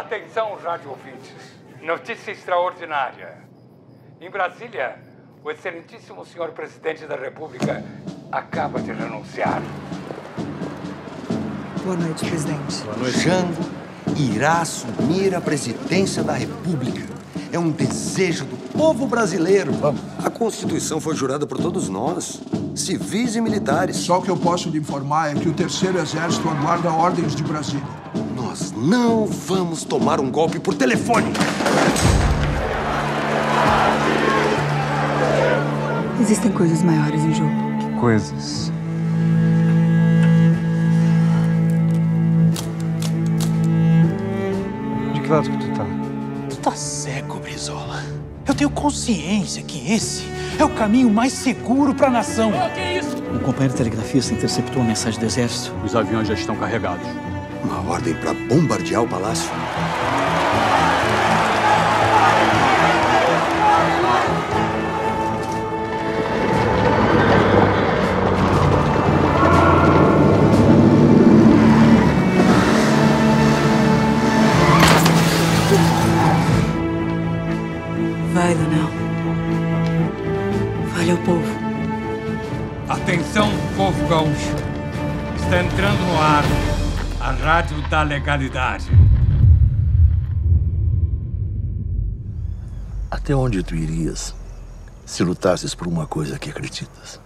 Atenção, rádio ouvintes. Notícia extraordinária. Em Brasília, o excelentíssimo senhor presidente da República acaba de renunciar. Boa noite, presidente. Boa noite. Jango irá assumir a presidência da República. É um desejo do povo brasileiro. Vamos. A Constituição foi jurada por todos nós, civis e militares. Só o que eu posso lhe informar é que o Terceiro Exército aguarda ordens de Brasília. Nós não vamos tomar um golpe por telefone. Existem coisas maiores em jogo. Que coisas? De que lado que tu tá? Tu tá cego, Brizola. Eu tenho consciência que esse é o caminho mais seguro pra nação. Que é isso? Um companheiro telegrafista interceptou a mensagem do exército. Os aviões já estão carregados. Uma ordem para bombardear o palácio. Vai, Leonel. Fale ao povo. Atenção, povo gaúcho. Está entrando no ar a Rádio da Legalidade. Até onde tu irias se lutasses por uma coisa que acreditas?